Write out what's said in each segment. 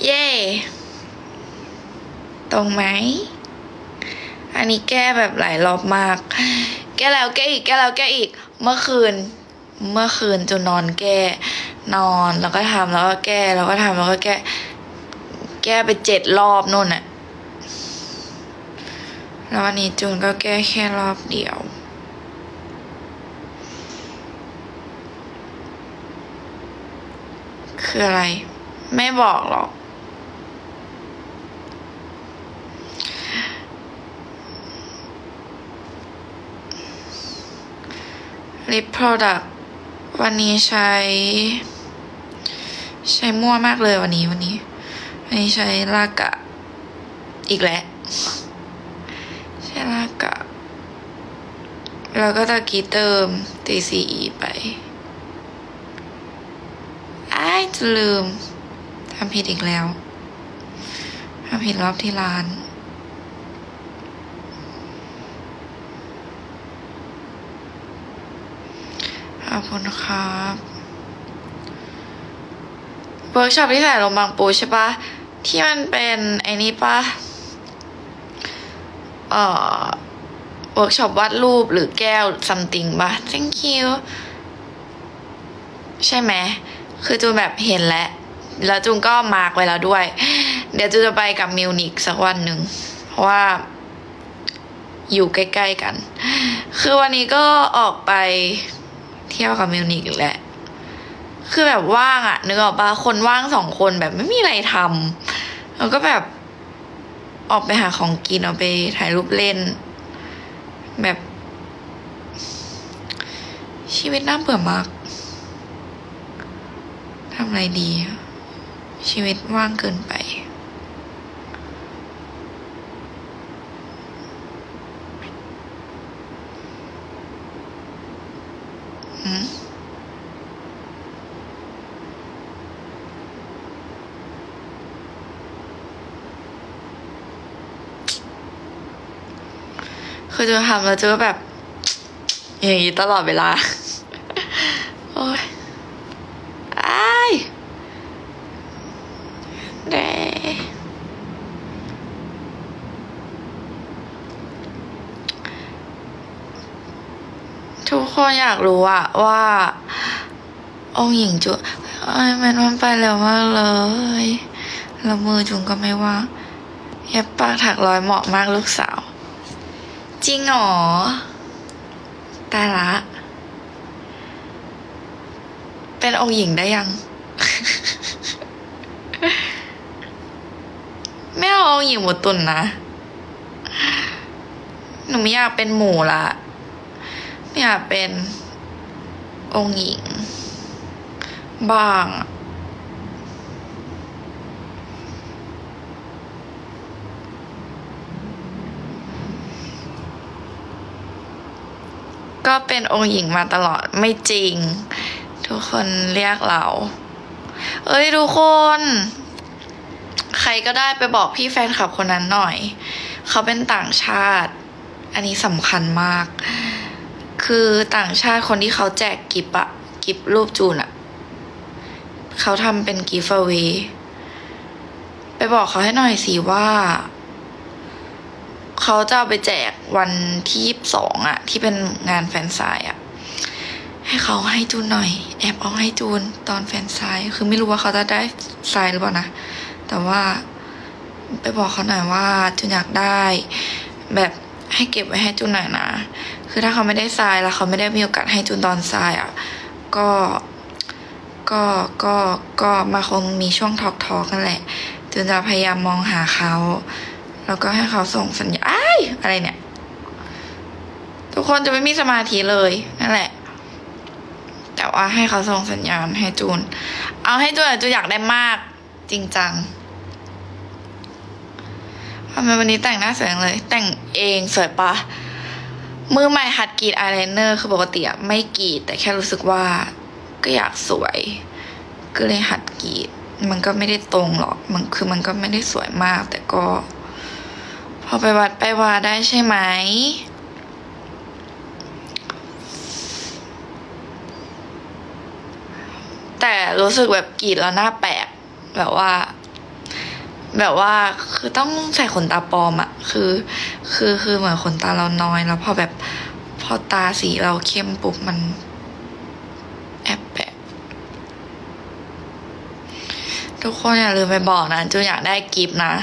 เย่ตรงไหมอันนี้แก้แบบหลายรอบมากแก้แล้วแก้อีกแก้แล้วแก้อีกเมื่อคืนจนนอนแก้นอนแล้วก็ทำแล้วก็แก้แล้วก็ทำแล้วก็แก้ไป7 รอบนู่นน่ะแล้ววันนี้จูนก็แก้แค่รอบเดียวคืออะไรไม่บอกหรอกลิปโปรดักต์วันนี้ใช้มั่วมากเลยวันนี้ใช้ลากะอีกแล้วใช้ลากะแล้วก็ตะกี้เติม TCE ไปจะลืมทำผิดอีกแล้วทำผิดรอบที่ร้านขอบคุณครับเวิร์กช็อปที่ใส่ลงบางปูใช่ปะที่มันเป็นไอ้นี้ปะเวิร์กช็อปวาดรูปหรือแก้ว something ปะ thank you ใช่ไหมคือจูนแบบเห็นแล้วจูนก็มาร์กไว้แล้วด้วยเดี๋ยวจูนจะไปกับมิวนิกสักวันหนึ่งเพราะว่าอยู่ใกล้ๆกันคือวันนี้ก็ออกไปเที่ยวกับมิวนิกอีกแหละคือแบบว่างอะนึกออกปะคนว่าง2 คนแบบไม่มีอะไรทำแล้วก็แบบออกไปหาของกินออกไปถ่ายรูปเล่นแบบชีวิตน่าเบื่อมากทำอะไรดีชีวิตว่างเกินไปคือจะทำแล้วจะแบบอย่างนี้ตลอดเวลาโอ้ยทุกคนอยากรู้อะว่าองค์หญิงจุมันไปเร็วมากเลยแล้วมือจุงก็ไม่ว่างเย็บปากถักร้อยเหมาะมากลูกสาวจริงหรอตายละเป็นองค์หญิงได้ยัง ไม่เอาองค์หญิงหมูตุ่นนะหนูไม่อยากเป็นหมูละไม่อยากเป็นองค์หญิงบ้างก็เป็นองค์หญิงมาตลอดไม่จริงทุกคนเรียกเราทุกคนใครก็ได้ไปบอกพี่แฟนคลับคนนั้นหน่อยเขาเป็นต่างชาติอันนี้สำคัญมากคือต่างชาติคนที่เขาแจกกิฟรูปจูนอะเขาทำเป็นกิฟต์เอาไว้ไปบอกเขาให้หน่อยสิว่าเขาจะเอาไปแจกวันที่22อะที่เป็นงานแฟนไซน์อะให้เขาให้จูนหน่อยแอบเอาให้จูนตอนแฟนไซน์คือไม่รู้ว่าเขาจะได้ไซน์หรือเปล่านะแต่ว่าไปบอกเขาหน่อยว่าจูนอยากได้แบบให้เก็บไว้ให้จูนหน่อยนะคือถ้าเขาไม่ได้ทรายแล้วเขาไม่ได้มีโอกาสให้จูนตอนทรายอ่ะก็มาคงมีช่วงทอกกันแหละจูนจะพยายามมองหาเขาแล้วก็ให้เขาส่งสัญญาณอะไรเนี่ยทุกคนจะไม่มีสมาธิเลยนั่นแหละแต่ว่าให้เขาส่งสัญญาณให้จูนเอาให้จูนอยากได้มากจริงจังทำไมวันนี้แต่งหน้าสวยเลยแต่งเองสวยปะมือใหม่หัดกรีดอายไลเนอร์คือปกติอะไม่กรีดแต่แค่รู้สึกว่าก็อยากสวยก็เลยหัดกรีดมันก็ไม่ได้ตรงหรอกมันก็ไม่ได้สวยมากแต่ก็พอไปวัดไปวาได้ใช่ไหมแต่รู้สึกแบบกรีดแล้วหน้าแปลกแบบว่าแบบว่าคือต้องใส่ขนตาปลอมอะคือเหมือนขนตาเราน้อยแล้วพอตาสีเราเข้มปุ๊บมันแอบแปะทุกคนอย่าลืมไปบอกนะจูอยากได้กิฟต์นะ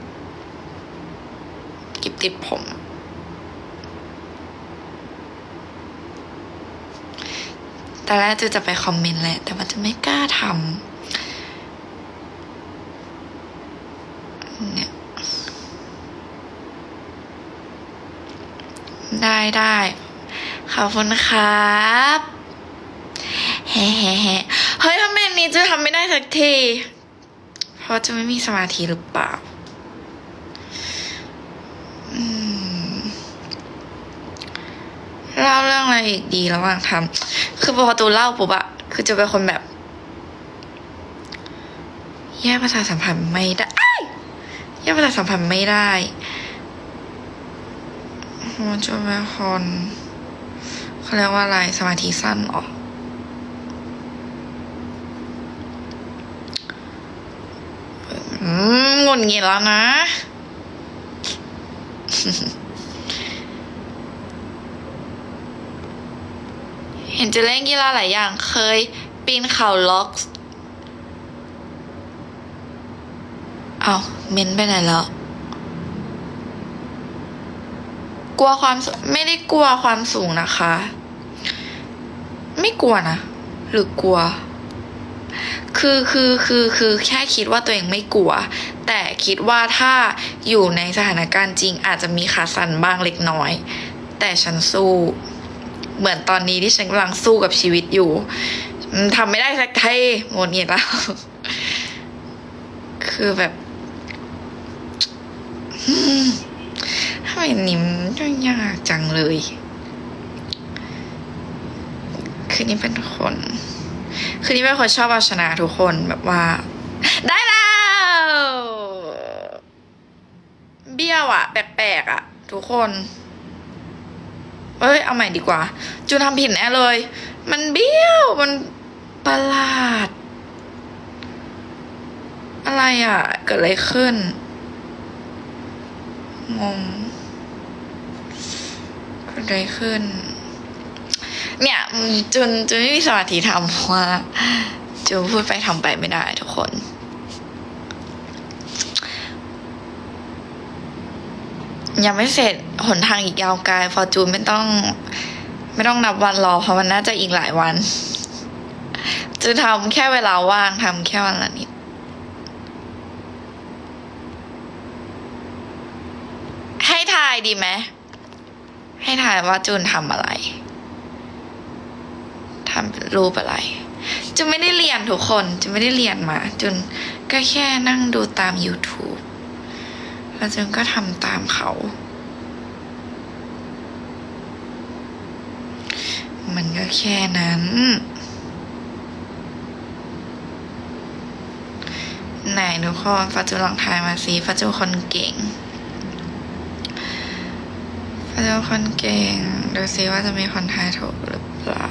กิฟต์ติดผมแต่แรกจูจะไปคอมเมนต์แหละแต่มันจะไม่กล้าทำเนี่ยได้ขอบคุณครับเฮ้เฮ้ยทำไมนี้จะทำไม่ได้สักทีเพราะจะไม่มีสมาธิหรือเปล่าเล่าเรื่องอะไรอีกดีระหว่างทำคือพอตูเล่าปุ๊บอะคือจะเป็นคนแบบแยกประสาทสัมผัสไม่ได้แยกประสาทสัมผัสไม่ได้มันจะเป็นคนเขาเรียกว่าอะไรสมาธิสั้นหรอหงุดหงิดแล้วนะเห็นจะเล่นกีฬาหลายอย่างเคยปีนเขาล็อกเอาเม้นไปไหนแล้วกลัวความไม่ได้กลัวความสูงนะคะไม่กลัวนะหรือกลัวคือแค่คิดว่าตัวเองไม่กลัวแต่คิดว่าถ้าอยู่ในสถานการณ์จริงอาจจะมีขาสั่นบ้างเล็กน้อยแต่ฉันสู้เหมือนตอนนี้ที่ฉันกำลังสู้กับชีวิตอยู่ทำไม่ได้สักทีหมดเงี้ยแล้วคือแบบทำไมนิ่มยากจังเลยคือนี่เป็นคนชอบเอาชนะทุกคนแบบว่าได้แล้วเบี้ยวอะแปลกๆอะทุกคนเอาใหม่ดีกว่าจูทำผิดแน่เลยมันเบี้ยวมันประหลาดอะไรอะเกิดอะไรขึ้นงงเกิดอะไรขึ้นเนี่ยจนไม่มีสมาธิทำเพราะว่าจูพูดไปทำไปไม่ได้ทุกคนยังไม่เสร็จหนทางอีกยาวไกลฟอร์จูนไม่ต้องนับวันรอเพราะมันน่าจะอีกหลายวันจะทำแค่เวลาว่างทำแค่วันละนิดให้ทายดีไหมให้ทายว่าจูนทำอะไรทำรูปอะไรจูไม่ได้เรียนทุกคนจูไม่ได้เรียนมาจูนก็แค่นั่งดูตาม YouTube แล้วจูนก็ทำตามเขามันก็แค่นั้นไหนทุกคนฟาจูลองทายมาสิฟาจูคนเก่งดูซิว่าจะมีคนทายถูกหรือเปล่า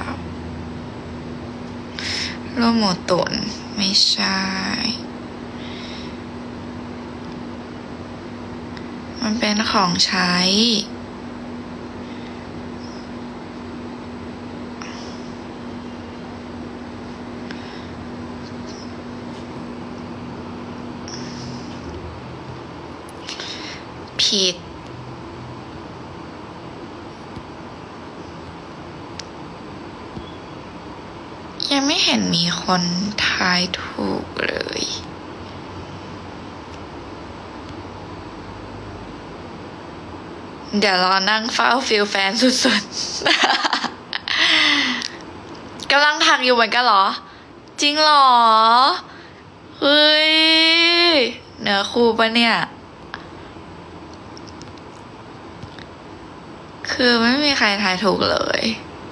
รูปหมูตุ๋นไม่ใช่มันเป็นของใช้ผิดยังไม่เห็นมีคนทายถูกเลยเดี๋ยวรอนั่งเฝ้าฟิลแฟนสุดๆกำลังถักอยู่เหมือนกันเหรอจริงเหรอเฮ้ยเหนือครูปะเนี่ยคือไม่มีใครทายถูกเลย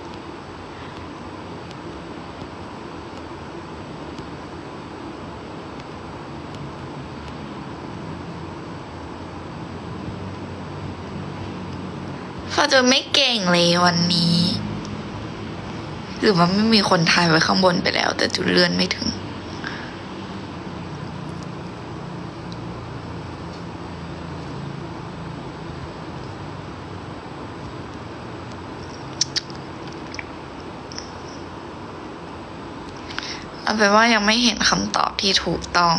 ฟาจูไม่เก่งเลยวันนี้หรือว่าไม่มีคนทายไว้ข้างบนไปแล้วแต่จุดเลื่อนไม่ถึงเอาเป็นว่ายังไม่เห็นคำตอบที่ถูกต้อง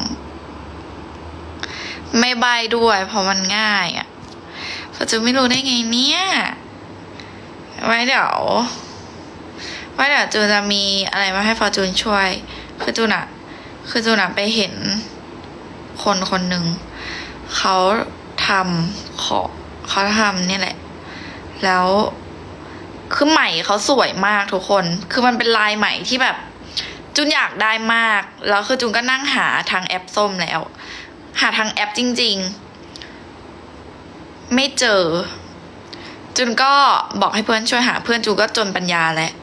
ไม่ใบด้วยเพราะมันง่ายอ่ะฟอร์จูนไม่รู้ได้ไงเนี่ยไว้เดี๋ยวจูนจะมีอะไรมาให้ฟอร์จูนช่วยคือจูนอะไปเห็นคนหนึ่งเขาทำเนี่ยแหละแล้วคือไหมเขาสวยมากทุกคนคือมันเป็นลายไหมที่แบบจูนอยากได้มากแล้วคือจูนก็นั่งหาทางแอปส้มแล้วหาทางแอปจริงๆไม่เจอจูนก็บอกให้เพื่อนช่วยหาเพื่อนจูนก็จนปัญญาแล้ว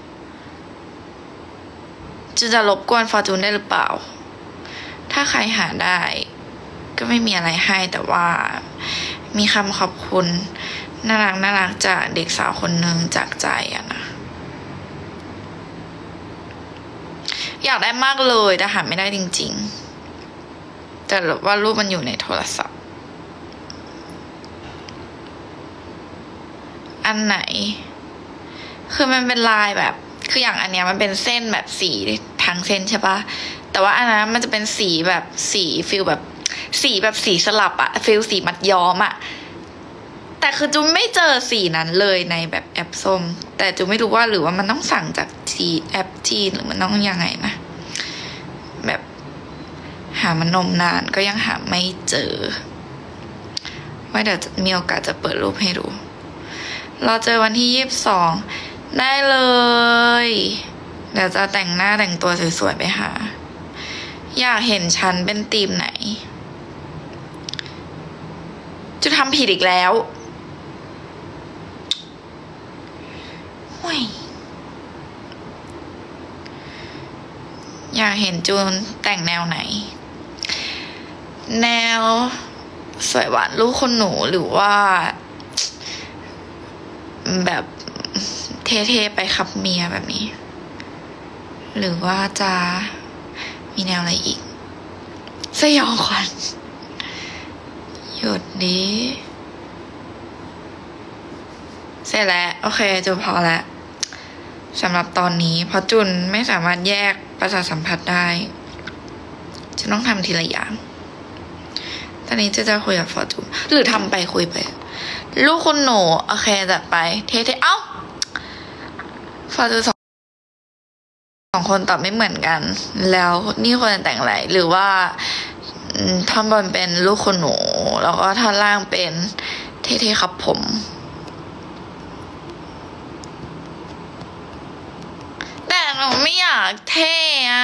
จูนจะรบกวนฟอร์จูนได้หรือเปล่าถ้าใครหาได้ก็ไม่มีอะไรให้แต่ว่ามีคำขอบคุณน่ารักจากเด็กสาวคนหนึ่งจากใจอะนะอยากได้มากเลยแต่หาไม่ได้จริงๆแต่ว่ารูปมันอยู่ในโทรศัพท์อันไหนคือมันเป็นลายแบบคืออย่างอันเนี้ยมันเป็นเส้นแบบสีทางเส้นใช่ปะแต่ว่าอันนั้นมันจะเป็นสีแบบสีฟิลแบบสีสลับอะฟิลสีมัดย้อมอะแต่คือจูไม่เจอสีนั้นเลยในแบบแอปส้มแต่จูไม่รู้ว่าหรือว่ามันต้องสั่งจากแอปจีนหรือมันต้องยังไงนะแบบหามันนมนานก็ยังหาไม่เจอว่าเดี๋ยวมีโอกาสจะเปิดรูปให้ดูเราเจอวันที่22ได้เลยเดี๋ยวจะแต่งหน้าแต่งตัวสวยๆไปหาอยากเห็นฉันเป็นธีมไหนจะทำผิดอีกแล้วอยากเห็นจูนแต่งแนวไหนแนวสวยหวานลูกคนหนูหรือว่าแบบเท่ๆไปขับเมียแบบนี้หรือว่าจะมีแนวอะไรอีกสยองขวัญหยุดดิเสร็จแล้วโอเคจูนพอแล้วสำหรับตอนนี้เพราะจุนไม่สามารถแยกประสาทสัมผัสได้จะต้องทำทีละอย่างตอนนี้จะคุยกับฟอร์จูนหรือทำไปคุยไปลูกคุณหนูโอเคจัดไปเท่ๆเอ้าฟอร์จูนสองคนตอบไม่เหมือนกันแล้วนี่ควรแต่งอะไรหรือว่าท่อนบนเป็นลูกคุณหนูแล้วก็ท่อนล่างเป็นเท่ๆครับผมแต่หนูไม่อยากเท่อะ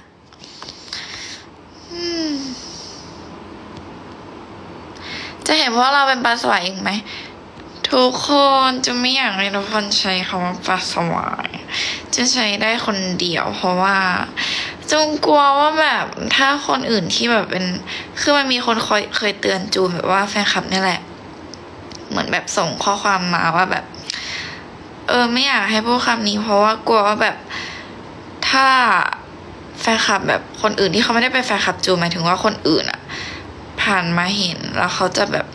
จะเห็นว่าเราเป็นปลาสวายอีกไหมทุกคนจะไม่อยากให้ทุกคนใช้คำว่าปลาสวายจะใช้ได้คนเดียวเพราะว่าจงกลัวว่าแบบถ้าคนอื่นที่แบบเป็นคือมันมีคนเคยเตือนจูนแบบว่าแฟนคลับนี่แหละเหมือนแบบส่งข้อความมาว่าแบบไม่อยากให้พูดคำนี้เพราะว่ากลัวว่าแบบถ้าแฟนคลับแบบคนอื่นที่เขาไม่ได้เป็นแฟนคลับจูนหมายถึงว่าคนอื่นอะผ่านมาเห็นแล้วเขาจะแบบ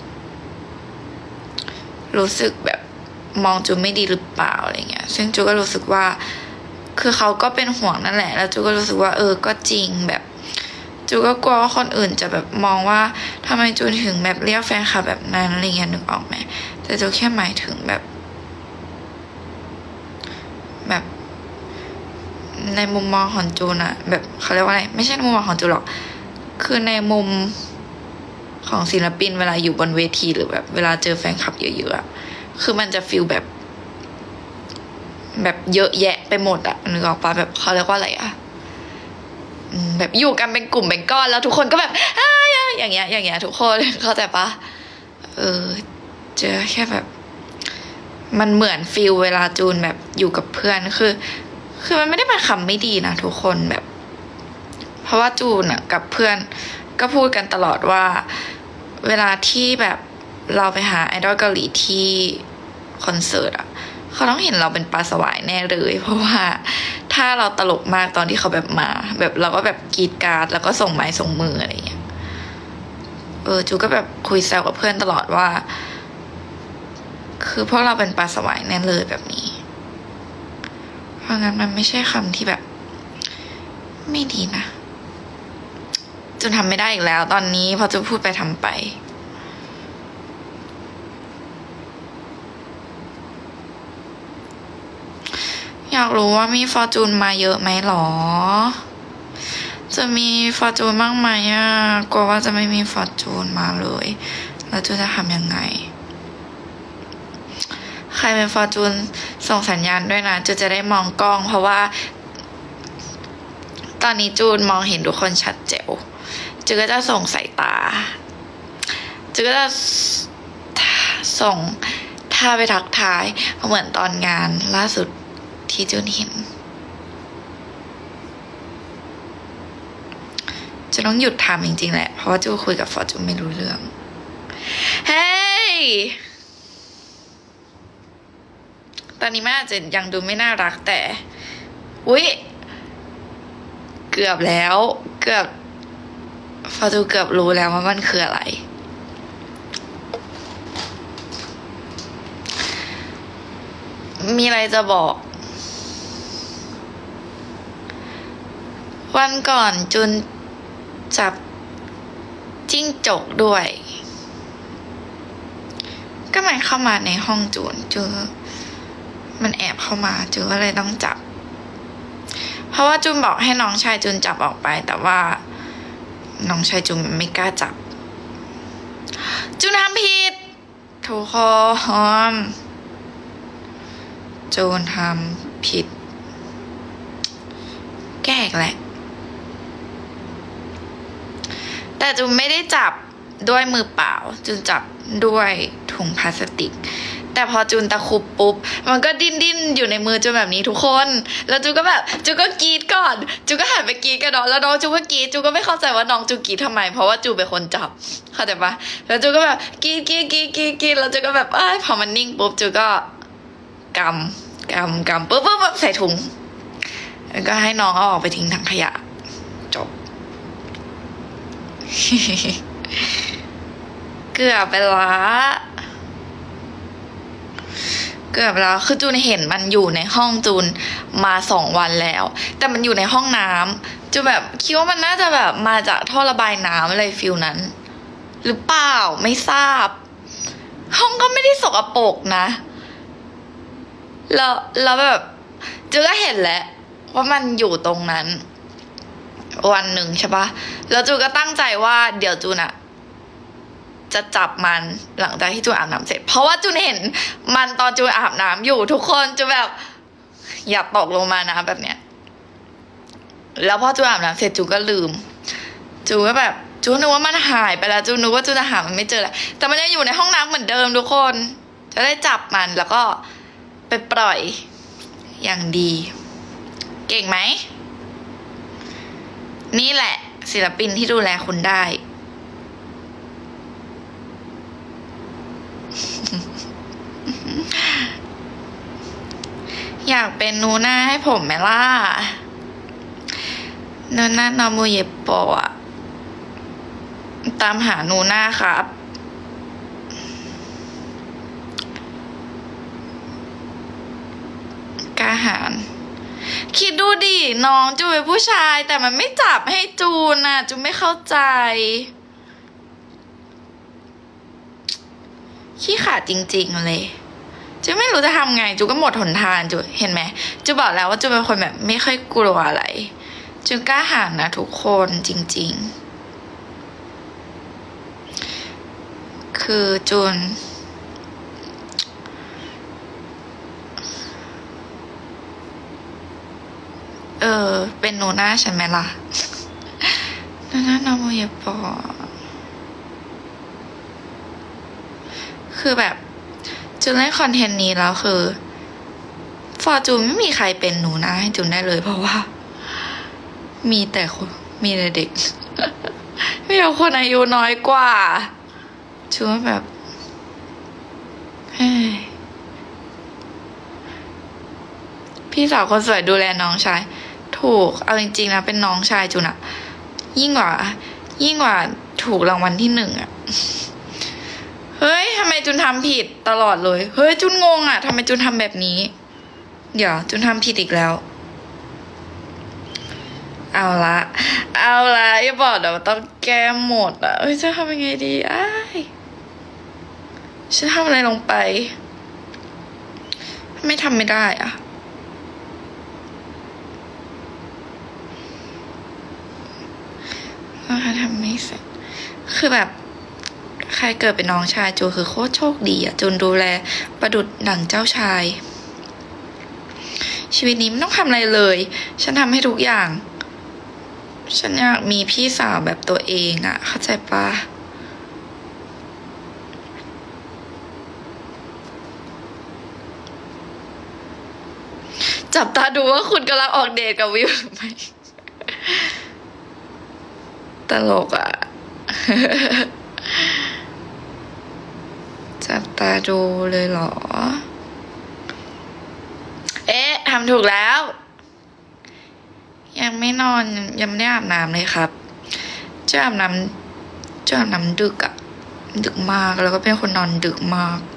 รู้สึกแบบมองจูนไม่ดีหรือเปล่าอะไรเงี้ยซึ่งจูนก็รู้สึกว่าคือเขาก็เป็นห่วงนั่นแหละแล้วจูนก็รู้สึกว่าก็จริงแบบจูนก็กลัวว่าคนอื่นจะแบบมองว่าทำไมจูนถึงแบบเรียกแฟนคลับแบบนั้นอะไรเงี้ยนึกออกไหมแต่จูนแค่หมายถึงแบบในมุมมองของจูนอะแบบเขาเรียกว่าอะไรไม่ใช่ในมุมมองของจูนหรอกคือในมุมของศิลปินเวลาอยู่บนเวทีหรือแบบเวลาเจอแฟนคลับเยอะๆอะคือมันจะฟีลแบบเยอะแยะไปหมดอะนึกออกปะแบบเขาเรียกว่าอะไรอะแบบอยู่กันเป็นกลุ่มเป็นก้อนแล้วทุกคนก็แบบอย่างเงี้ยทุกคนเข้าใจปะเจอแค่แบบมันเหมือนฟีลเวลาจูนแบบอยู่กับเพื่อนคือมันไม่ได้เป็นคำไม่ดีนะทุกคนแบบเพราะว่าจูนอะกับเพื่อนก็พูดกันตลอดว่าเวลาที่แบบเราไปหาไอดอลเกาหลีที่คอนเสิร์ตอะเขาต้องเห็นเราเป็นปลาสวายแน่เลยเพราะว่าถ้าเราตลกมากตอนที่เขาแบบมาแบบเราก็แบบกรีดกราดแล้วก็ส่งไม้ส่งมืออะไรอย่างเงี้ยจูก็แบบคุยแซวกับเพื่อนตลอดว่าคือพวกเราเป็นปลาสวายแน่เลยแบบนี้เพราะงั้นมันไม่ใช่คำที่แบบไม่ดีนะจูนทำไม่ได้อีกแล้วตอนนี้พอจูนพูดไปทำไปอยากรู้ว่ามีฟอร์จูนมาเยอะไหมหรอจะมีฟอร์จูนบ้างไหมอ่ะกลัวว่าจะไม่มีฟอร์จูนมาเลยแล้วจูนจะทำยังไงใครเป็นฟอร์จูนส่งสัญญาณด้วยนะจูนจะได้มองกล้องเพราะว่าตอนนี้จูนมองเห็นทุกคนชัดเจ๋วจูนก็จะส่งสายตาจูนก็จะส่งท่าไปทักทายเหมือนตอนงานล่าสุดที่จูนเห็นจะต้องหยุดทำจริงๆแหละเพราะว่าจูนคุยกับฟอร์จูนไม่รู้เรื่องเฮ้ยตอนนี้แม่อาจจะยังดูไม่น่ารักแต่อุ๊ยเกือบแล้วเกือบฟอร์จูนเกือบรู้แล้วว่ามันคืออะไรมีอะไรจะบอกวันก่อนจูนจับจิ้งจกด้วยก็มันเข้ามาในห้องจูนมันแอบเข้ามาจูนก็เลยต้องจับเพราะว่าจูนบอกให้น้องชายจูนจับออกไปแต่ว่าน้องชายจูนไม่กล้าจับจูนทำผิดทุกคนจูนทำผิดแก้อีกแหละแต่จูนไม่ได้จับด้วยมือเปล่าจูนจับด้วยถุงพลาสติกแต่พอจูนตะคุบปุ๊บมันก็ดิ้นอยู่ในมือจูนแบบนี้ทุกคนแล้วจูนก็แบบจูนก็กรีดก่อนจูนก็หันไปกรีดกับน้องแล้วน้องจูนก็กรีดจูนก็ไม่เข้าใจว่าน้องจูนกรีดทำไมเพราะว่าจูนเป็นคนจับเข้าใจปะแล้วจูนก็แบบกรีดแล้วจูนก็แบบพอมันนิ่งปุ๊บจูนก็กำปุ๊บใส่ถุงแล้วก็ให้น้องเอาออกไปทิ้งถังขยะจบ เกือบไปละคือจูนเห็นมันอยู่ในห้องจูนมา2 วันแล้วแต่มันอยู่ในห้องน้ำจูนแบบคิดว่ามันน่าจะแบบมาจากท่อระบายน้ำอะไรฟิลนั้นหรือเปล่าไม่ทราบห้องก็ไม่ได้สกปรกนะแล้วแบบจูนก็เห็นแล้วว่ามันอยู่ตรงนั้นวันหนึ่งใช่ปะแล้วจูนก็ตั้งใจว่าเดี๋ยวจูนอะจะจับมันหลังจากที่จูนอาบน้ำเสร็จเพราะว่าจูนเห็นมันตอนจูนอาบน้ำอยู่ทุกคนจูนแบบอย่าตกลงมานะแบบเนี้ยแล้วพอจูนอาบน้ำเสร็จจูนก็ลืมจูนก็แบบจูนนึกว่ามันหายไปแล้วจูนนึกว่าจูนจะหามันไม่เจอแล้วแต่มันยังอยู่ในห้องน้ำเหมือนเดิมทุกคนจะได้จับมันแล้วก็ไปปล่อยอย่างดีเก่งไหมนี่แหละศิลปินที่ดูแลคุณได้ อยากเป็นนูน่าให้ผมไหมล่ะนูน่านอมูเยโปะตามหานูน่าครับกล้าหาญคิดดูดิน้องจูเป็นผู้ชายแต่มันไม่จับให้จูนน่ะจูไม่เข้าใจขี้ขาดจริงๆเลยจูไม่รู้จะทำไงจูก็หมดหนทางจูเห็นไหมจูบอกแล้วว่าจูเป็นคนแบบไม่ค่อยกลัวอะไรจูกล้าหาญนะทุกคนจริงๆคือจูนเป็นนูน่าใช่ไหมล่ะนูน่านาโมเยปอคือแบบจูนเล่นคอนเทนต์นี้แล้วคือฟอร์จูนไม่มีใครเป็นนูน่าให้จูนได้เลยเพราะว่ามีแต่เด็ก มีแต่คนอายุน้อยกว่าจูนแบบพี่สาวคนสวยดูแลน้องชายถูกเอาจริงๆนะเป็นน้องชายจูนอะยิ่งกว่าถูกรางวัลที่1อะเฮ้ยทำไมจูนทำผิดตลอดเลยเฮ้ยจูนงงอะทำไมจูนทำแบบนี้เดี๋ยวจูนทำผิดอีกแล้วเอาละอย่าบอกเดี๋ยวต้องแก้หมดอ่ะจะทำยังไงดีฉันทำอะไรลงไปไม่ทำไม่ได้อ่ะทำไม่เสร็จคือแบบใครเกิดเป็นน้องชายจูคือโคตรโชคดีอ่ะจูนดูแลประดุจดั่งเจ้าชายชีวิตนี้ไม่ต้องทำอะไรเลยฉันทำให้ทุกอย่างฉันอยากมีพี่สาวแบบตัวเองอ่ะเข้าใจปะจับตาดูว่าคุณกำลังออกเดทกับวิวหรือไม่ตลกอ่ะ จับตาดูเลยเหรอทำถูกแล้วยังไม่นอนยังไม่ได้อาบน้ำเลยครับจะอาบน้ำดึกอะดึกมากแล้วก็เป็นคนนอนดึกมาก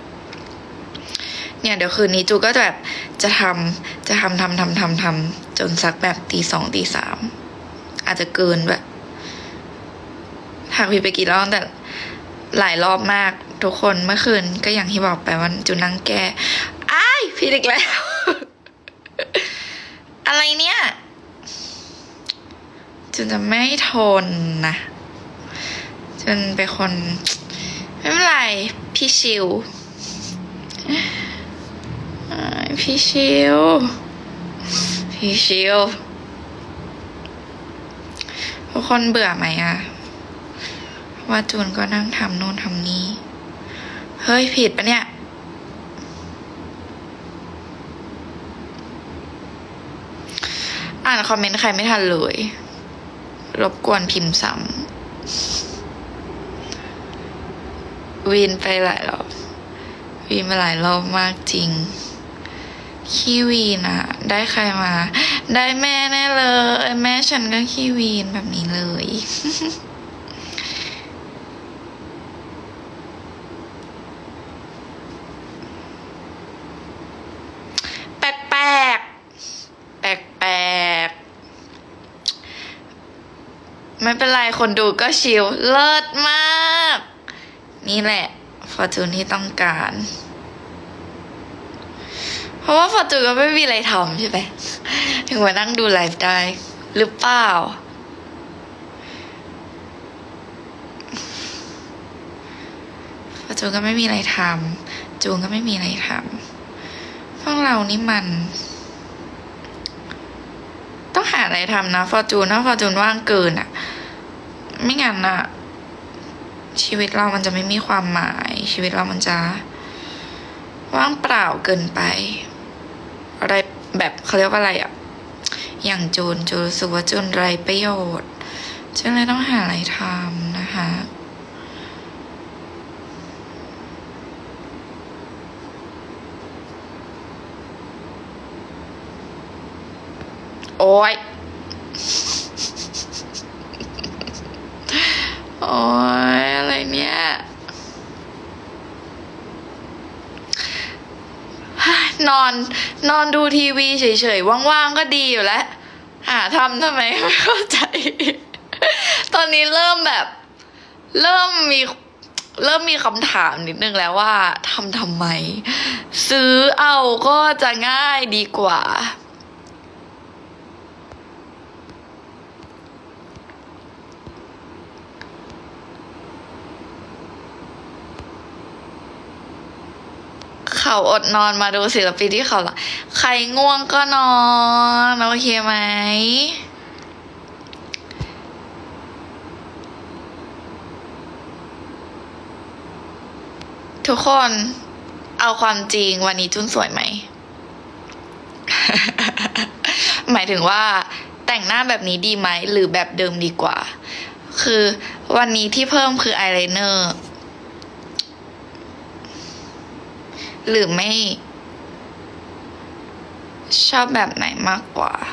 เนี่ยเดี๋ยวคืนนี้จูก็จะแบบจะทำจนสักแบบตี 2 ตี 3อาจจะเกินแบบทางพี่ไปกี่รอบแต่หลายรอบมากทุกคนเมื่อคืนก็อย่างที่บอกไปว่าจูนั่งแก้พี่อีกแล้ว อะไรเนี่ยจูจะไม่ทนนะจูเป็นคนไม่เป็นไรพี่ชิวทุกคนเบื่อไหมอะว่าจูนก็นั่งทำโน่นทำนี่เฮ้ยผิดปะเนี่ยอ่านคอมเมนต์ใครไม่ทันเลยรบกวนพิมพ์ซ้ำวีนไปหลายรอบวีนมาหลายรอบมากจริงขี้วีนอะได้ใครมาได้แม่แน่เลยแม่ฉันก็ขี้วีนแบบนี้เลยแปลกไม่เป็นไรคนดูก็ชิลเลิศมากนี่แหละฟอร์จูนที่ต้องการเพราะว่าฟอร์จูนก็ไม่มีอะไรทำใช่ไหมถึงมานั่งดูไลฟ์ได้หรือเปล่าฟอร์จูนก็ไม่มีอะไรทำจูนก็ไม่มีอะไรทำพวกเรานี่มันต้องหาอะไรทำนะฟอร์จูนถ้าฟอร์จูนว่างเกินอ่ะไม่งั้นอ่ะชีวิตเรามันจะไม่มีความหมายชีวิตเรามันจะว่างเปล่าเกินไปอะไรแบบเขาเรียกว่าอะไรอ่ะอย่างจูนรู้สึกว่าจูนไร้ประโยชน์จูนเลยต้องหาอะไรทำนะคะโอ๊ยอะไรเนี่ยนอนดูทีวีเฉยๆว่างๆก็ดีอยู่แล้วหาทำทำไมไม่เข้าใจตอนนี้เริ่มมีคำถามนิดนึงแล้วว่าทำไมซื้อเอาก็จะง่ายดีกว่าเขาอดนอนมาดูศิลปินที่เขาละใครง่วงก็นอนโอเคไหมทุกคนเอาความจริงวันนี้จุนสวยไหม หมายถึงว่าแต่งหน้าแบบนี้ดีไหมหรือแบบเดิมดีกว่าคือวันนี้ที่เพิ่มคืออายไลเนอร์หรือไม่ชอบแบบไหนมากกว่า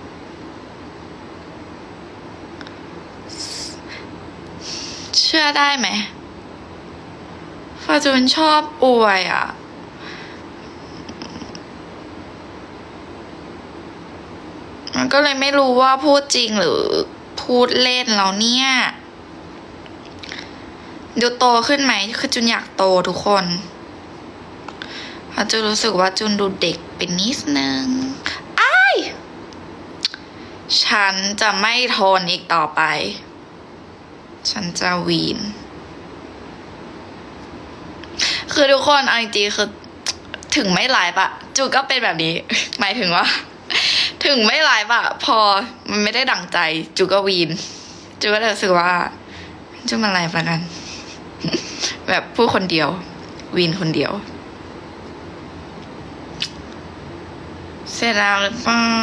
เชื่อได้ไหมฟอร์จูนชอบอวยอ่ะก็เลยไม่รู้ว่าพูดจริงหรือพูดเล่นแล้วเนี่ยดูโตขึ้นไหมคือจุนอยากโตทุกคนจุนรู้สึกว่าจุนดูเด็กเป็นนิดนึงฉันจะไม่ทนอีกต่อไปฉันจะวีนคือทุกคนเอาจริงๆคือถึงไม่ไลฟ์อะจูก็เป็นแบบนี้หมายถึงว่าถึงไม่ไลฟ์อะพอมันไม่ได้ดั่งใจจูก็วีนจูก็รู้สึกว่าจูมาไลฟ์แล้วกันแบบพูดคนเดียววีนคนเดียวเสร็จแล้วหรือเปล่า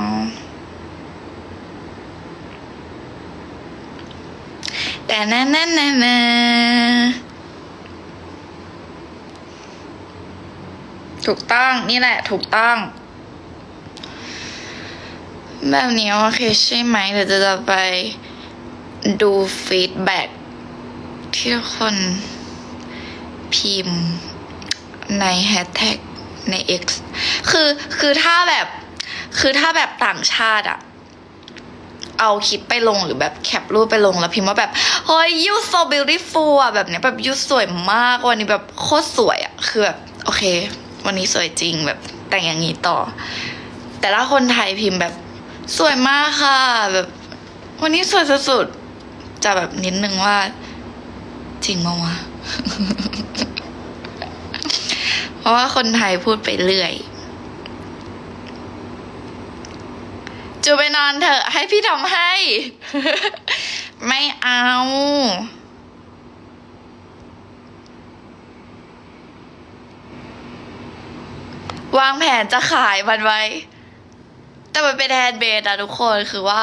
แต่นั่นถูกต้องนี่แหละถูกต้องแบบนี้โอเคใช่ไหมเดี๋ยวจะไปดูฟีดแบ็กที่ทุกคนพิมพ์ในแฮชแท็กใน X คือถ้าแบบต่างชาติอะเอาคลิปไปลงหรือแบบแคปรูปไปลงแล้วพิมพ์ว่าแบบเฮ้ย you so beautiful อ่ะแบบเนี้ยแบบ you สวยมากวันนี้แบบโคตรสวยอ่ะคือแบบโอเควันนี้สวยจริงแบบแต่งอย่างนี้ต่อแต่ถ้าคนไทยพิมพ์แบบสวยมากค่ะแบบวันนี้สวยสุดๆจะแบบนิดนึงว่าจริงมั้งวะ เพราะว่าคนไทยพูดไปเรื่อยจูไปนอนเถอะให้พี่ทำให้ ไม่เอาวางแผนจะขายมันไว้แต่มันเป็นแฮนด์เมดอะทุกคนคือว่า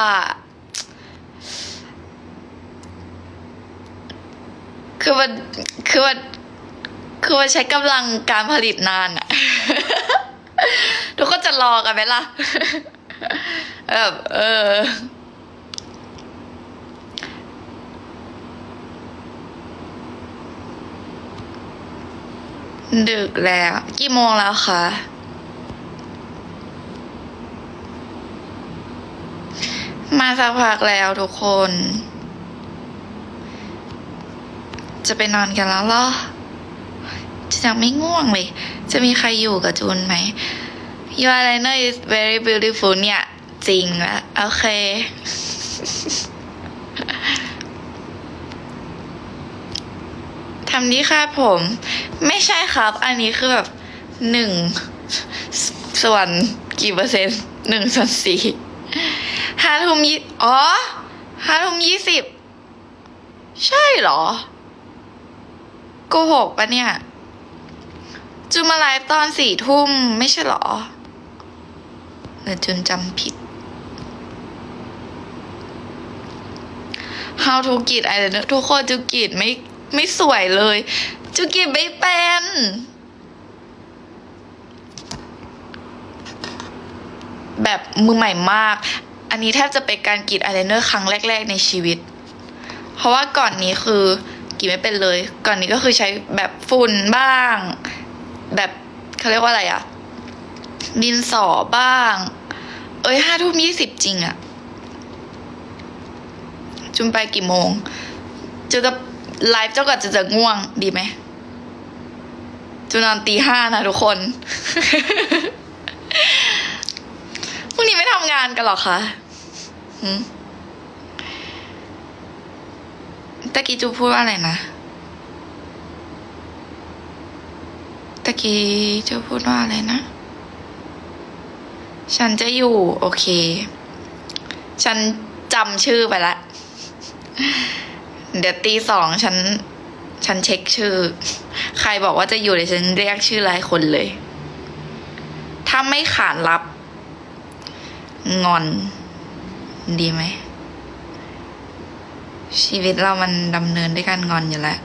มันใช้กำลังการผลิตนานอะ ทุกคนจะรอกันไหมล่ะ แบบดึกแล้วกี่โมงแล้วคะมาสักพักแล้วทุกคนจะไปนอนกันแล้วเหรอจะไม่ง่วงเลยจะมีใครอยู่กับจูนไหม Your eyeliner is very beautiful เนี่ยจริงละโอเคทำที่คาดผมไม่ใช่ครับอันนี้คือแบบ1 ส่วนกี่เปอร์เซ็นต์1/45 ทุ่ม5 ทุ่ม 20ใช่เหรอโกหกปะเนี่ยจูมาไลฟ์ตอน4 ทุ่มไม่ใช่เหรอหรือจูนจำผิด How to กรีดอะไรนะทุกคนจูกรีดไม่สวยเลยจูกรีดไม่เป็นแบบมือใหม่มากอันนี้แทบจะเป็นการกรีดอายไลเนอร์ครั้งแรกๆในชีวิตเพราะว่าก่อนนี้คือกรีดไม่เป็นเลยก่อนนี้ก็คือใช้แบบฝุ่นบ้างแบบเขาเรียกว่าอะไรอะดินสอบ้าง5 ทุ่ม 20จริงอะจุนไปกี่โมงจะไลฟ์เจ้าก่อนจะง่วงดีไหมจุนนอนตี 5นะทุกคนพรุ่งนี้ไม่ทำงานกันหรอคะตะกี้จูพูดว่าอะไรนะตะกี้จูพูดว่าอะไรนะฉันจะอยู่โอเคฉันจำชื่อไปละเดี๋ยวตี 2ฉันเช็คชื่อใครบอกว่าจะอยู่เดี๋ยวฉันเรียกชื่อรายคนเลยถ้าไม่ขานรับงอนดีไหมชีวิตเรามันดำเนินด้วยการงอนอยู่แล้ว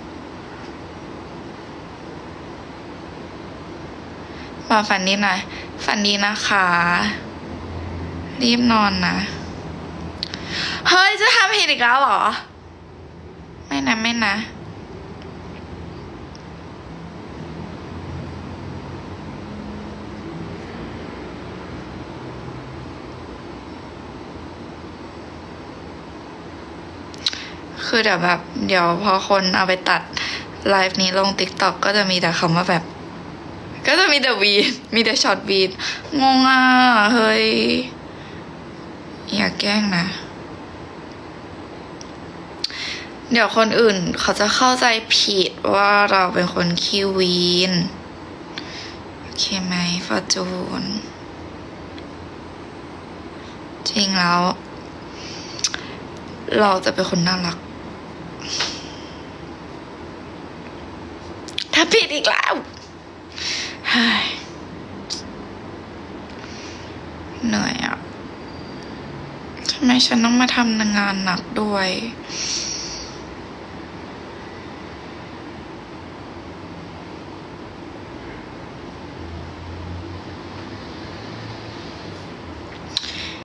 มาฝันดีหน่อยฝันดีนะคะรีบนอนนะเฮ้ยจะทำผิดอีกแล้วเหรอไม่นะคือเดี๋ยวพอคนเอาไปตัดไลฟ์นี้ลง TikTok ก็จะมีแต่คำว่าแบบ ก็จะมีแต่วีดมีแต่ช็อตวีดงงอ่ะเฮ้ยอย่าแกล้งนะเดี๋ยวคนอื่นเขาจะเข้าใจผิดว่าเราเป็นคนขี้วีนโอเคไหมฟอร์จูนจริงแล้วเราจะเป็นคนน่ารักถ้าผิดอีกแล้วเหนื่อยอ่ะทำไมฉันต้องมาทำงานหนักด้วย